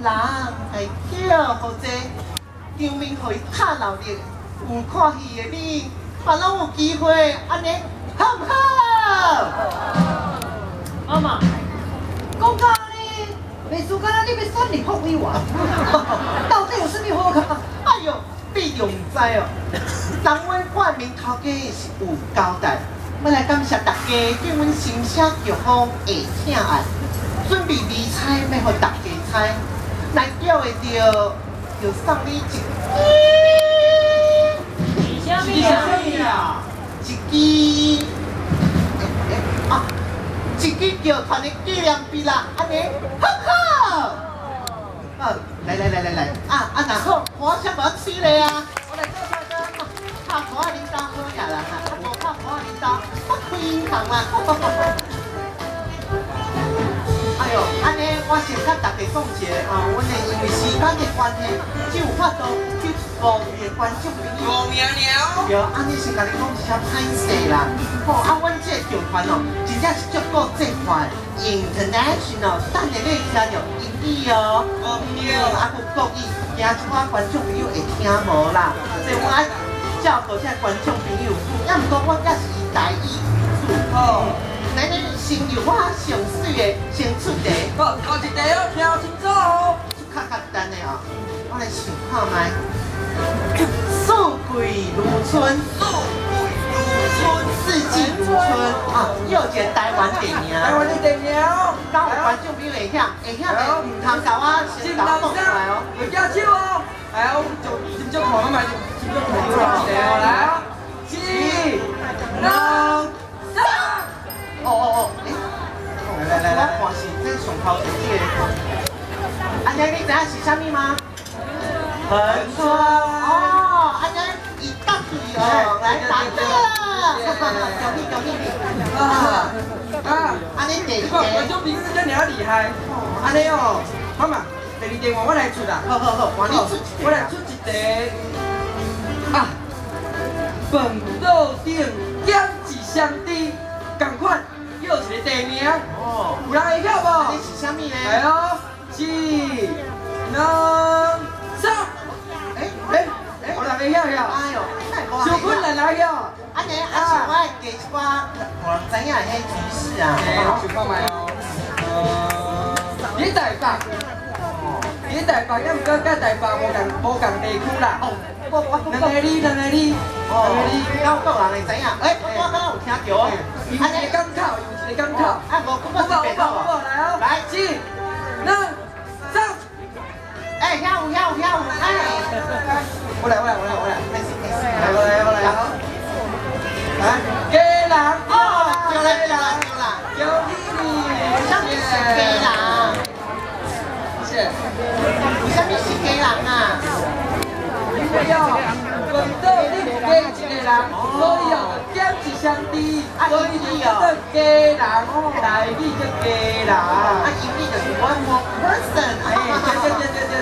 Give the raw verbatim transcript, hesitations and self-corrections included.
人会叫或者场面互伊较热烈，有看戏的你，嘛拢有机会，安尼好不好？ 妈妈， 讲到呢，袂输敢若你要选立法委员，到底有甚物好看？ 哎呦，你就唔知哦，人阮冠名头家是有交代，要来感谢大家对阮新社剧方的疼爱，准备美彩要互大家猜，来叫会到就送你一支。 虾米啊？ 一支，诶诶啊，一支剧团的纪念币啦，安尼好好。好，来来来来来，啊啊，然后我想要吹咧啊，我来做菜单，拍火啊，领导好呀啦哈，啊无拍火啊，领导我开银行啦。哎呦，安尼我先甲大家讲一下啊，阮的因为时间的关系，只有法度去服务的观众朋友。 五名了。 对，安尼是甲你讲一声歹势啦。吼，啊，阮这个剧团哦，真正是足够正款 ，international，等下你会听着英语哦。 哦， 对，啊，佮国语，惊一寡观众朋友会听无啦。所以我爱照顾这观众朋友，要毋过我也是以台语为主。 哦。 来来，先由我上水的先出题。 好，头一题哦，听清楚哦。 较简单的哦，我来想看卖。富贵如春， 富贵如春， 四季如春啊！又一个台湾电影。 台湾的电影。 刚有观众朋友会晓，会晓的，唔通甲我先甲我讲出来哦。 会举手哦。来，我就先就看卖，先就看出来一个哦，来哦。四、两、三。 哦哦哦，哎，来来来，我看是这上头前这个。安尼你知影是啥物吗？恒春哦，安尼一答对哦，来答对了，恭喜恭喜你！啊啊，安尼第二观个， 众朋友真了厉害。安尼哦，妈妈，第二题换我来出啦。 好好好，换你出一我来出一题。啊，饭桌顶点一双滴，同款。又一个地名，哦，有人会晓无？ 你是啥物呢？ 来哦，四、两、三， 哎哎哎， 有人会晓晓？ 哎呦， 小困难来晓。 安尼，啊是我会加一寡互人知影的迄知识啊。 好，想看卖哦。呃，你台北，你台北，要毋过甲台北无共无共地区啦。 哦，我我两个你，两个你，两个你， 高国人会知影。哎，我刚刚有听着哦。 有一个港口，有一个港口。 啊，无，我是北口哦。 来哦， 来， 四、两、三。 哎，遐有遐有遐有，哎。 我来，我来，我来，我来。 没事没事。 来，我来，我来。来，鸡人。 哦，对啦对啦对啦。 有你你。 啥物是鸡人？ 谢谢。 为啥物是鸡人啊？ 因为哦，问到你加一个人，所以哦，点一双滴，所以就叫做鸡人，台语叫鸡人。 啊，英语就是 one more person。 哎，对对对对对